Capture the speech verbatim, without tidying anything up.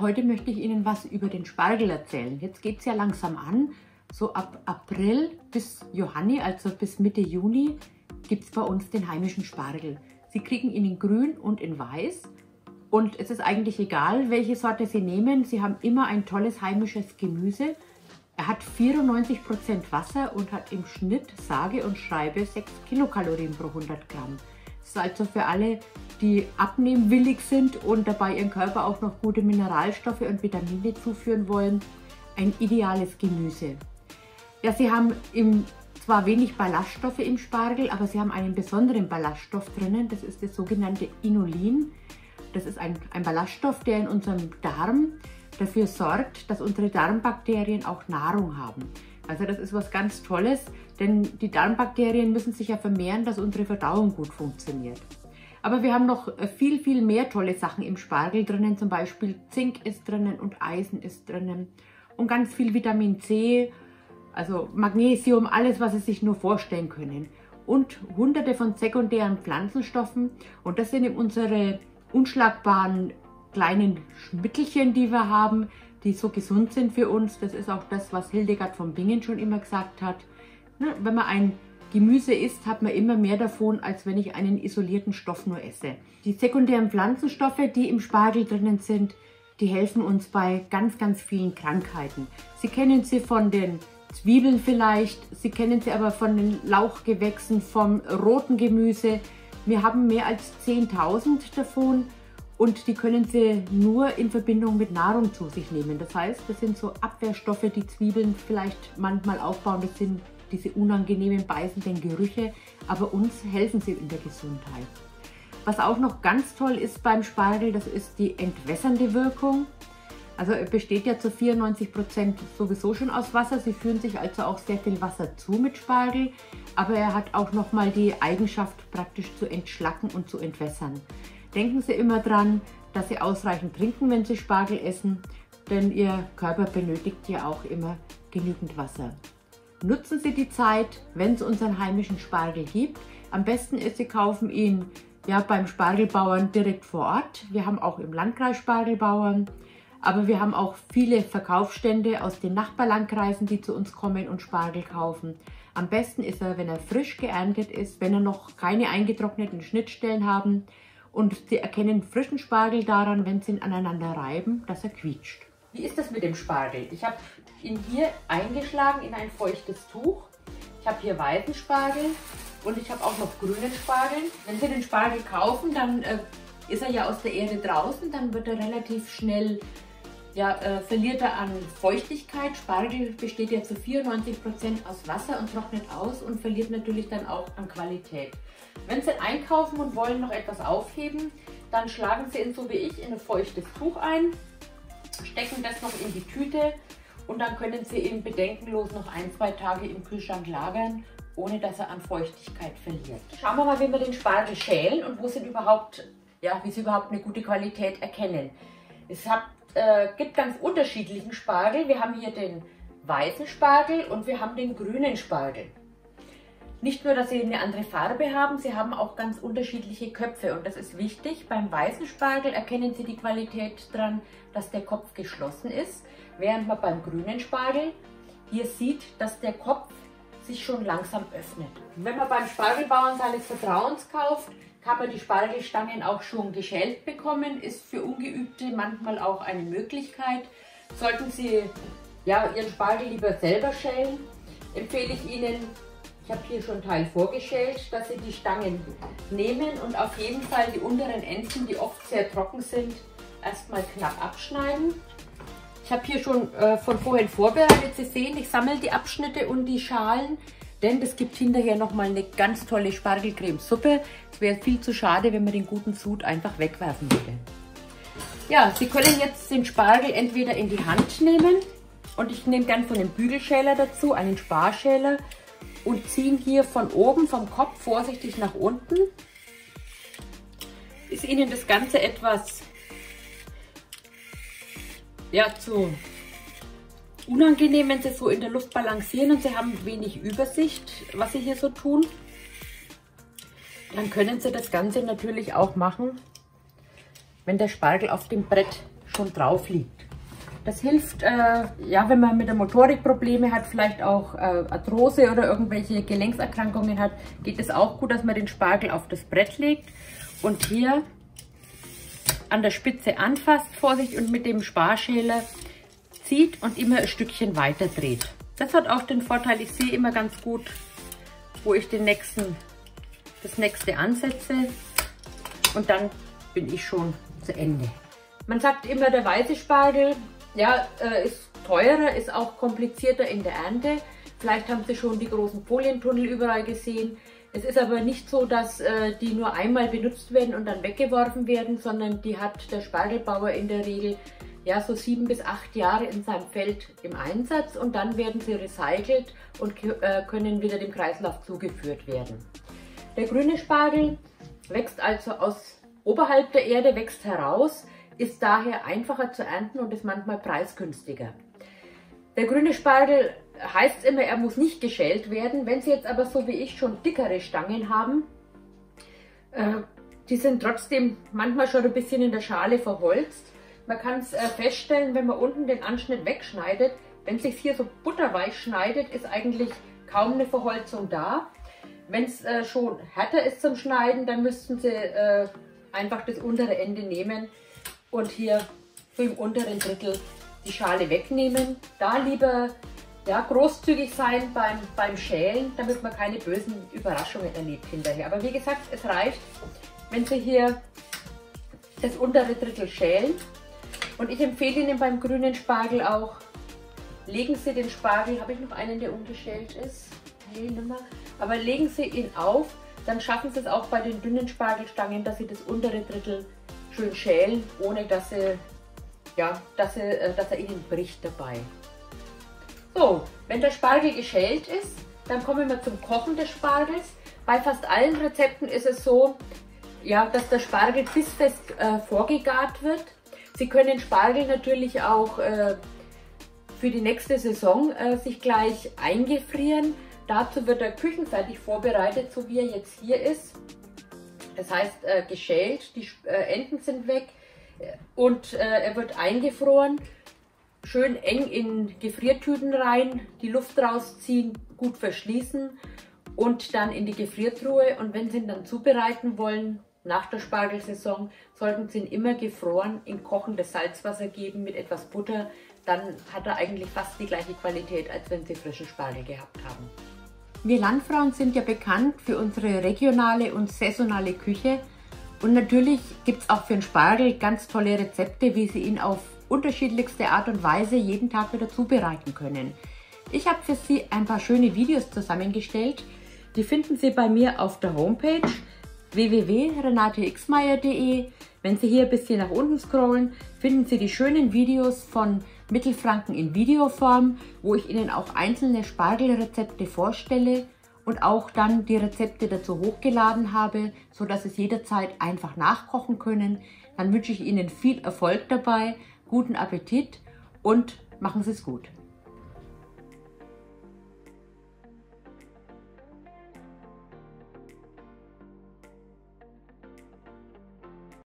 heute möchte ich Ihnen was über den Spargel erzählen. Jetzt geht es ja langsam an. So ab April bis Johanni, also bis Mitte Juni, gibt es bei uns den heimischen Spargel. Sie kriegen ihn in grün und in weiß. Und es ist eigentlich egal, welche Sorte Sie nehmen. Sie haben immer ein tolles heimisches Gemüse. Er hat vierundneunzig Prozent Wasser und hat im Schnitt, sage und schreibe, sechs Kilokalorien pro hundert Gramm. Das ist also für alle, die abnehmwillig sind und dabei ihren Körper auch noch gute Mineralstoffe und Vitamine zuführen wollen, ein ideales Gemüse. Ja, Sie haben im, zwar wenig Ballaststoffe im Spargel, aber Sie haben einen besonderen Ballaststoff drinnen. Das ist das sogenannte Inulin. Das ist ein, ein Ballaststoff, der in unserem Darm dafür sorgt, dass unsere Darmbakterien auch Nahrung haben. Also das ist was ganz Tolles, denn die Darmbakterien müssen sich ja vermehren, dass unsere Verdauung gut funktioniert. Aber wir haben noch viel, viel mehr tolle Sachen im Spargel drinnen, zum Beispiel Zink ist drinnen und Eisen ist drinnen und ganz viel Vitamin C, also Magnesium, alles, was Sie sich nur vorstellen können. Und hunderte von sekundären Pflanzenstoffen, und das sind unsere unschlagbaren kleinen Schmittelchen, die wir haben, die so gesund sind für uns. Das ist auch das, was Hildegard von Bingen schon immer gesagt hat. Wenn man ein Gemüse isst, hat man immer mehr davon, als wenn ich einen isolierten Stoff nur esse. Die sekundären Pflanzenstoffe, die im Spargel drinnen sind, die helfen uns bei ganz, ganz vielen Krankheiten. Sie kennen sie von den Zwiebeln vielleicht, Sie kennen sie aber von den Lauchgewächsen, vom roten Gemüse. Wir haben mehr als zehntausend davon. Und die können Sie nur in Verbindung mit Nahrung zu sich nehmen. Das heißt, das sind so Abwehrstoffe, die Zwiebeln vielleicht manchmal aufbauen. Das sind diese unangenehmen, beißenden Gerüche, aber uns helfen sie in der Gesundheit. Was auch noch ganz toll ist beim Spargel, das ist die entwässernde Wirkung. Also er besteht ja zu vierundneunzig Prozent sowieso schon aus Wasser. Sie führen sich also auch sehr viel Wasser zu mit Spargel. Aber er hat auch nochmal die Eigenschaft, praktisch zu entschlacken und zu entwässern. Denken Sie immer dran, dass Sie ausreichend trinken, wenn Sie Spargel essen, denn Ihr Körper benötigt ja auch immer genügend Wasser. Nutzen Sie die Zeit, wenn es unseren heimischen Spargel gibt. Am besten ist, Sie kaufen ihn ja, beim Spargelbauern direkt vor Ort. Wir haben auch im Landkreis Spargelbauern, aber wir haben auch viele Verkaufsstände aus den Nachbarlandkreisen, die zu uns kommen und Spargel kaufen. Am besten ist er, wenn er frisch geerntet ist, wenn er noch keine eingetrockneten Schnittstellen haben. Und Sie erkennen frischen Spargel daran, wenn Sie ihn aneinander reiben, dass er quietscht. Wie ist das mit dem Spargel? Ich habe ihn hier eingeschlagen in ein feuchtes Tuch. Ich habe hier weißen Spargel und ich habe auch noch grünen Spargel. Wenn Sie den Spargel kaufen, dann äh, ist er ja aus der Erde draußen, dann wird er relativ schnell, ja, äh, verliert er an Feuchtigkeit. Spargel besteht ja zu vierundneunzig Prozent aus Wasser und trocknet aus und verliert natürlich dann auch an Qualität. Wenn Sie einkaufen und wollen noch etwas aufheben, dann schlagen Sie ihn so wie ich in ein feuchtes Tuch ein, stecken das noch in die Tüte und dann können Sie ihn bedenkenlos noch ein, zwei Tage im Kühlschrank lagern, ohne dass er an Feuchtigkeit verliert. Schauen wir mal, wie wir den Spargel schälen und wo Sie überhaupt, ja, wie Sie überhaupt eine gute Qualität erkennen. Es hat, äh, gibt ganz unterschiedlichen Spargel. Wir haben hier den weißen Spargel und wir haben den grünen Spargel. Nicht nur, dass sie eine andere Farbe haben, sie haben auch ganz unterschiedliche Köpfe und das ist wichtig. Beim weißen Spargel erkennen Sie die Qualität daran, dass der Kopf geschlossen ist, während man beim grünen Spargel hier sieht, dass der Kopf sich schon langsam öffnet. Wenn man beim Spargelbauern seines Vertrauens kauft, kann man die Spargelstangen auch schon geschält bekommen, ist für Ungeübte manchmal auch eine Möglichkeit. Sollten Sie ja, Ihren Spargel lieber selber schälen, empfehle ich Ihnen, ich habe hier schon einen Teil vorgeschält, dass Sie die Stangen nehmen und auf jeden Fall die unteren Enden, die oft sehr trocken sind, erstmal knapp abschneiden. Ich habe hier schon äh, von vorhin vorbereitet. Sie sehen, ich sammle die Abschnitte und die Schalen, denn das gibt hinterher nochmal eine ganz tolle Spargelcremesuppe. Es wäre viel zu schade, wenn man den guten Sud einfach wegwerfen würde. Ja, Sie können jetzt den Spargel entweder in die Hand nehmen und ich nehme dann von dem Bügelschäler dazu einen Sparschäler und ziehen hier von oben vom Kopf vorsichtig nach unten. Ist Ihnen das Ganze etwas ja, zu unangenehm, wenn Sie so in der Luft balancieren und Sie haben wenig Übersicht, was Sie hier so tun, dann können Sie das Ganze natürlich auch machen, wenn der Spargel auf dem Brett schon drauf liegt. Das hilft, äh, ja, wenn man mit der Motorik Probleme hat, vielleicht auch äh, Arthrose oder irgendwelche Gelenkserkrankungen hat, geht es auch gut, dass man den Spargel auf das Brett legt und hier an der Spitze anfasst, Vorsicht, und mit dem Sparschäler zieht und immer ein Stückchen weiter dreht. Das hat auch den Vorteil, ich sehe immer ganz gut, wo ich den nächsten, das nächste ansetze, und dann bin ich schon zu Ende. Man sagt immer, der weiße Spargel, ja, äh, ist teurer, ist auch komplizierter in der Ernte. Vielleicht haben Sie schon die großen Folientunnel überall gesehen. Es ist aber nicht so, dass äh, die nur einmal benutzt werden und dann weggeworfen werden, sondern die hat der Spargelbauer in der Regel ja so sieben bis acht Jahre in seinem Feld im Einsatz, und dann werden sie recycelt und äh, können wieder dem Kreislauf zugeführt werden. Der grüne Spargel wächst also aus oberhalb der Erde, wächst heraus, ist daher einfacher zu ernten und ist manchmal preisgünstiger. Der grüne Spargel heißt immer, er muss nicht geschält werden. Wenn Sie jetzt aber so wie ich schon dickere Stangen haben, äh, die sind trotzdem manchmal schon ein bisschen in der Schale verholzt. Man kann es äh, feststellen, wenn man unten den Anschnitt wegschneidet, wenn es sich hier so butterweich schneidet, ist eigentlich kaum eine Verholzung da. Wenn es äh, schon härter ist zum Schneiden, dann müssten Sie äh, einfach das untere Ende nehmen und hier so im unteren Drittel die Schale wegnehmen. Da lieber ja, großzügig sein beim, beim Schälen, damit man keine bösen Überraschungen erlebt hinterher. Aber wie gesagt, es reicht, wenn Sie hier das untere Drittel schälen. Und ich empfehle Ihnen beim grünen Spargel auch, legen Sie den Spargel, habe ich noch einen, der ungeschält ist? Nee, nicht mehr. Aber legen Sie ihn auf, dann schaffen Sie es auch bei den dünnen Spargelstangen, dass Sie das untere Drittel schön schälen, ohne dass, Sie, ja, dass, Sie, dass er Ihnen bricht dabei. So, wenn der Spargel geschält ist, dann kommen wir zum Kochen des Spargels. Bei fast allen Rezepten ist es so, ja, dass der Spargel bissfest äh, vorgegart wird. Sie können Spargel natürlich auch äh, für die nächste Saison äh, sich gleich eingefrieren. Dazu wird er küchenfertig vorbereitet, so wie er jetzt hier ist. Das heißt äh, geschält, die äh, Enden sind weg und äh, er wird eingefroren. Schön eng in Gefriertüten rein, die Luft rausziehen, gut verschließen und dann in die Gefriertruhe. Und wenn Sie ihn dann zubereiten wollen, nach der Spargelsaison, sollten Sie ihn immer gefroren in kochendes Salzwasser geben mit etwas Butter. Dann hat er eigentlich fast die gleiche Qualität, als wenn Sie frischen Spargel gehabt haben. Wir Landfrauen sind ja bekannt für unsere regionale und saisonale Küche. Und natürlich gibt es auch für den Spargel ganz tolle Rezepte, wie Sie ihn auf unterschiedlichste Art und Weise jeden Tag wieder zubereiten können. Ich habe für Sie ein paar schöne Videos zusammengestellt. Die finden Sie bei mir auf der Homepage w w w punkt renate xmeyer punkt de. Wenn Sie hier ein bisschen nach unten scrollen, finden Sie die schönen Videos von Mittelfranken in Videoform, wo ich Ihnen auch einzelne Spargelrezepte vorstelle und auch dann die Rezepte dazu hochgeladen habe, so dass Sie es jederzeit einfach nachkochen können. Dann wünsche ich Ihnen viel Erfolg dabei, guten Appetit und machen Sie es gut.